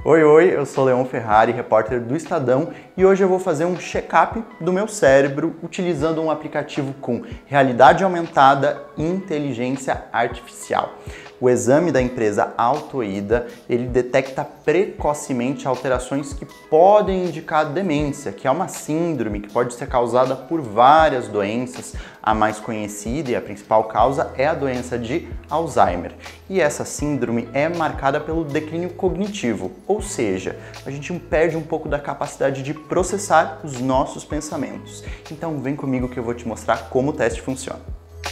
Oi, eu sou Leon Ferrari, repórter do Estadão, e hoje eu vou fazer um check-up do meu cérebro utilizando um aplicativo com realidade aumentada e inteligência artificial. O exame da empresa Altoida, ele detecta precocemente alterações que podem indicar demência, que é uma síndrome que pode ser causada por várias doenças. A mais conhecida e a principal causa é a doença de Alzheimer. E essa síndrome é marcada pelo declínio cognitivo, ou seja, a gente perde um pouco da capacidade de processar os nossos pensamentos. Então vem comigo que eu vou te mostrar como o teste funciona.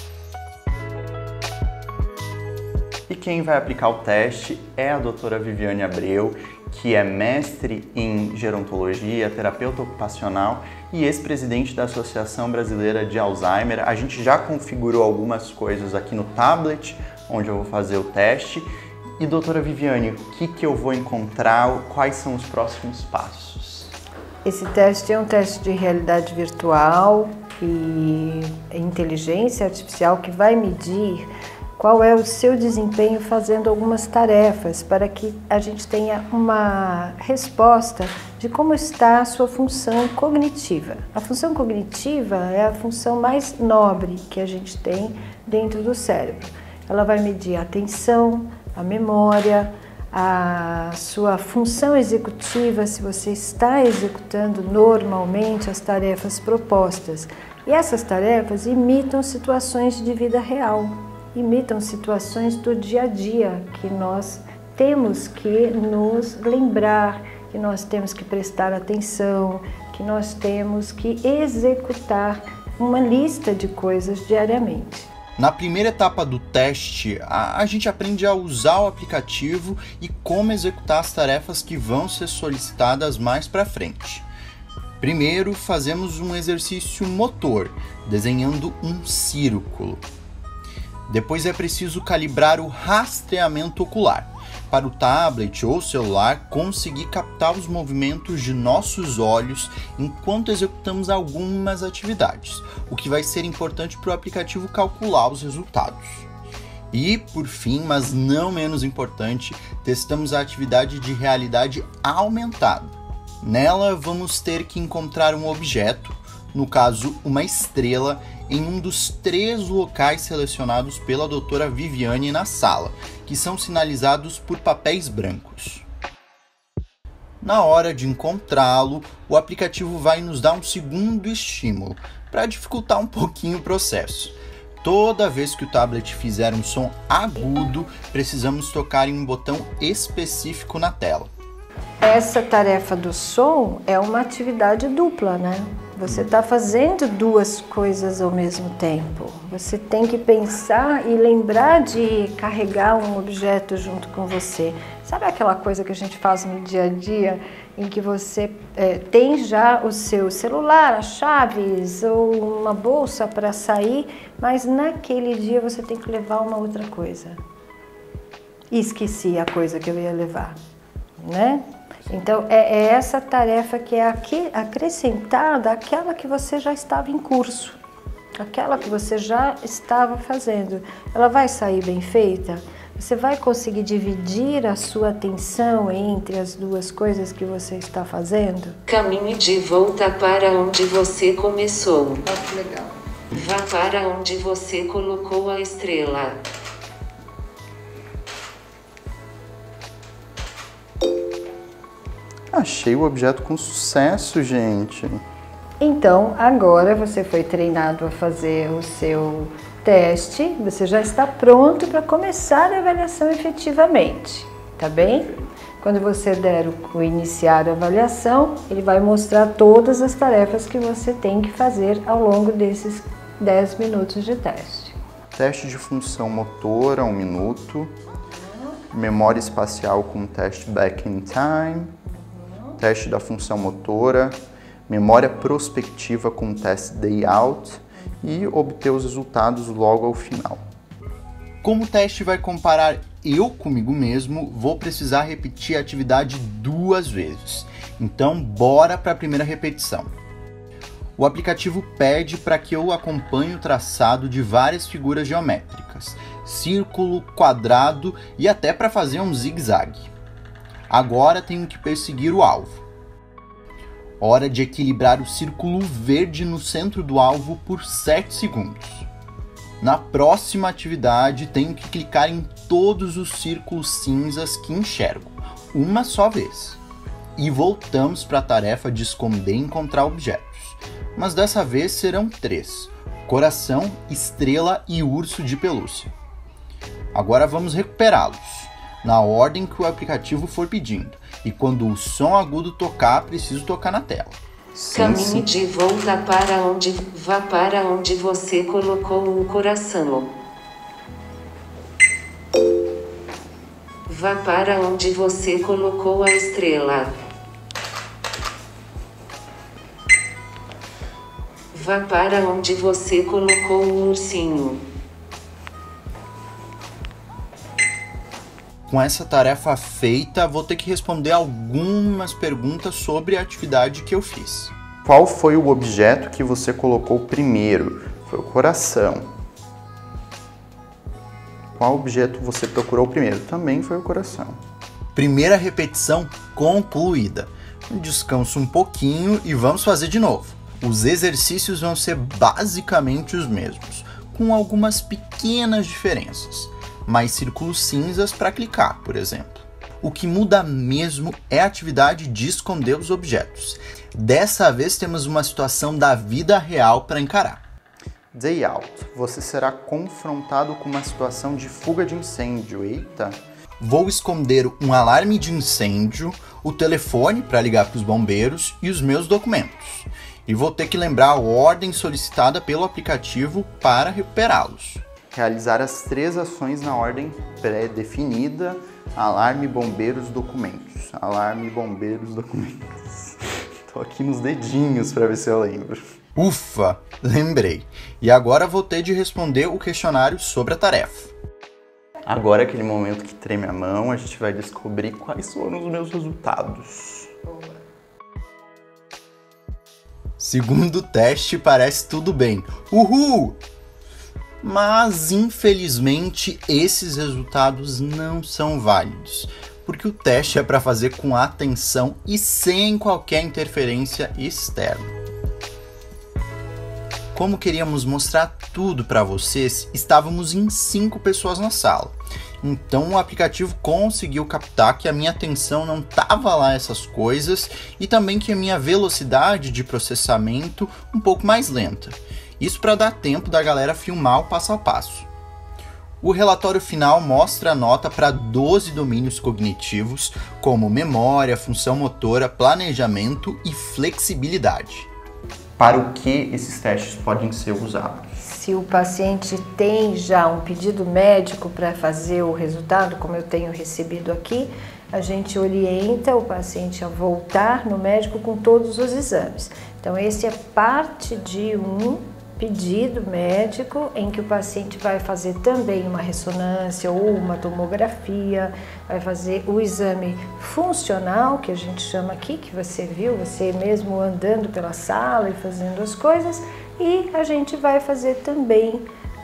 E quem vai aplicar o teste é a doutora Viviane Abreu, que é mestre em gerontologia, terapeuta ocupacional e ex-presidente da Associação Brasileira de Alzheimer. A gente já configurou algumas coisas aqui no tablet, onde eu vou fazer o teste. E doutora Viviane, o que eu vou encontrar? Quais são os próximos passos? Esse teste é um teste de realidade virtual e inteligência artificial que vai medir qual é o seu desempenho fazendo algumas tarefas para que a gente tenha uma resposta de como está a sua função cognitiva. A função cognitiva é a função mais nobre que a gente tem dentro do cérebro. Ela vai medir a atenção, a memória, a sua função executiva, se você está executando normalmente as tarefas propostas. E essas tarefas imitam situações de vida real. Imitam situações do dia a dia que nós temos que nos lembrar, que nós temos que prestar atenção, que nós temos que executar uma lista de coisas diariamente. Na primeira etapa do teste, a gente aprende a usar o aplicativo e como executar as tarefas que vão ser solicitadas mais para frente. Primeiro, fazemos um exercício motor, desenhando um círculo. Depois é preciso calibrar o rastreamento ocular, para o tablet ou celular conseguir captar os movimentos de nossos olhos enquanto executamos algumas atividades, o que vai ser importante para o aplicativo calcular os resultados. E, por fim, mas não menos importante, testamos a atividade de realidade aumentada. Nela, vamos ter que encontrar um objeto, no caso, uma estrela, em um dos 3 locais selecionados pela doutora Viviane na sala, que são sinalizados por papéis brancos. Na hora de encontrá-lo, o aplicativo vai nos dar um segundo estímulo, para dificultar um pouquinho o processo. Toda vez que o tablet fizer um som agudo, precisamos tocar em um botão específico na tela. Essa tarefa do som é uma atividade dupla, né? Você está fazendo 2 coisas ao mesmo tempo. Você tem que pensar e lembrar de carregar um objeto junto com você. Sabe aquela coisa que a gente faz no dia a dia, em que você tem já o seu celular, as chaves ou uma bolsa para sair, mas naquele dia você tem que levar uma outra coisa. E esqueci a coisa que eu ia levar, né? Então, é essa tarefa que é acrescentada àquela que você já estava em curso, aquela que você já estava fazendo. Ela vai sair bem feita? Você vai conseguir dividir a sua atenção entre as 2 coisas que você está fazendo? Caminhe de volta para onde você começou. Que legal. Vá para onde você colocou a estrela. Achei o objeto com sucesso, gente. Então, agora você foi treinado a fazer o seu teste, você já está pronto para começar a avaliação efetivamente, tá bem? Quando você der o iniciar a avaliação, ele vai mostrar todas as tarefas que você tem que fazer ao longo desses 10 minutos de teste. Teste de função motora, 1 minuto. Memória espacial com teste back in time. Teste da função motora, memória prospectiva com teste day out e obter os resultados logo ao final. Como o teste vai comparar eu comigo mesmo, vou precisar repetir a atividade 2 vezes. Então, bora para a primeira repetição. O aplicativo pede para que eu acompanhe o traçado de várias figuras geométricas, círculo, quadrado e até para fazer um zigue-zague. Agora tenho que perseguir o alvo. Hora de equilibrar o círculo verde no centro do alvo por 7 segundos. Na próxima atividade, tenho que clicar em todos os círculos cinzas que enxergo, uma só vez. E voltamos para a tarefa de esconder e encontrar objetos. Mas dessa vez serão 3: coração, estrela e urso de pelúcia. Agora vamos recuperá-los, na ordem que o aplicativo for pedindo. E quando o som agudo tocar, preciso tocar na tela. Caminhe de volta vá para onde você colocou o coração. Vá para onde você colocou a estrela. Vá para onde você colocou o ursinho. Com essa tarefa feita, vou ter que responder algumas perguntas sobre a atividade que eu fiz. Qual foi o objeto que você colocou primeiro? Foi o coração. Qual objeto você procurou primeiro? Também foi o coração. Primeira repetição concluída. Descanso um pouquinho e vamos fazer de novo. Os exercícios vão ser basicamente os mesmos, com algumas pequenas diferenças. Mais círculos cinzas para clicar, por exemplo. O que muda mesmo é a atividade de esconder os objetos. Dessa vez temos uma situação da vida real para encarar. Day out. Você será confrontado com uma situação de fuga de incêndio. Eita! Vou esconder um alarme de incêndio, o telefone para ligar para os bombeiros e os meus documentos. E vou ter que lembrar a ordem solicitada pelo aplicativo para recuperá-los. Realizar as 3 ações na ordem pré-definida: alarme, bombeiros, documentos. Alarme, bombeiros, documentos. Tô aqui nos dedinhos para ver se eu lembro. Ufa, lembrei. E agora vou ter de responder o questionário sobre a tarefa. Agora é aquele momento que treme a mão, a gente vai descobrir quais foram os meus resultados. Segundo teste, parece tudo bem. Uhul! Mas, infelizmente, esses resultados não são válidos, porque o teste é para fazer com atenção e sem qualquer interferência externa. Como queríamos mostrar tudo para vocês, estávamos em 5 pessoas na sala. Então o aplicativo conseguiu captar que a minha atenção não estava lá essas coisas e também que a minha velocidade de processamento um pouco mais lenta. Isso para dar tempo da galera filmar o passo a passo. O relatório final mostra a nota para 12 domínios cognitivos, como memória, função motora, planejamento e flexibilidade. Para o que esses testes podem ser usados? Se o paciente tem já um pedido médico para fazer o resultado, como eu tenho recebido aqui, a gente orienta o paciente a voltar no médico com todos os exames. Então, esse é parte de um pedido médico em que o paciente vai fazer também uma ressonância ou uma tomografia, vai fazer o exame funcional, que a gente chama aqui, que você viu, você mesmo andando pela sala e fazendo as coisas, e a gente vai fazer também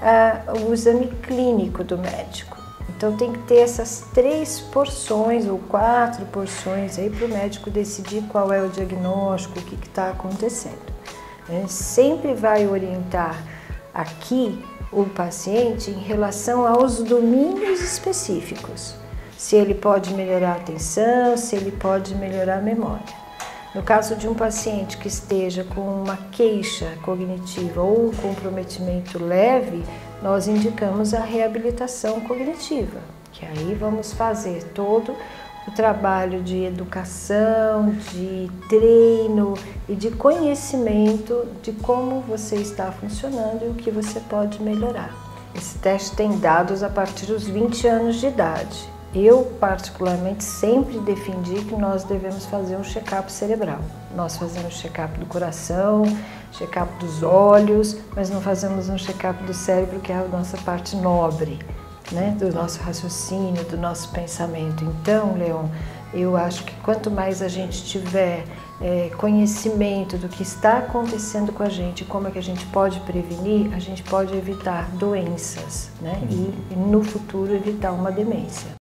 o exame clínico do médico. Então tem que ter essas 3 porções ou 4 porções aí para o médico decidir qual é o diagnóstico, o que está acontecendo. A gente sempre vai orientar aqui o paciente em relação aos domínios específicos. Se ele pode melhorar a atenção, se ele pode melhorar a memória. No caso de um paciente que esteja com uma queixa cognitiva ou um comprometimento leve, nós indicamos a reabilitação cognitiva, que aí vamos fazer todo o trabalho de educação, de treino e de conhecimento de como você está funcionando e o que você pode melhorar. Esse teste tem dados a partir dos 20 anos de idade. Eu, particularmente, sempre defendi que nós devemos fazer um check-up cerebral. Nós fazemos check-up do coração, check-up dos olhos, mas não fazemos um check-up do cérebro, que é a nossa parte nobre, né, do nosso raciocínio, do nosso pensamento. Então, Leon, eu acho que quanto mais a gente tiver conhecimento do que está acontecendo com a gente, como é que a gente pode prevenir, a gente pode evitar doenças, né, e no futuro evitar uma demência.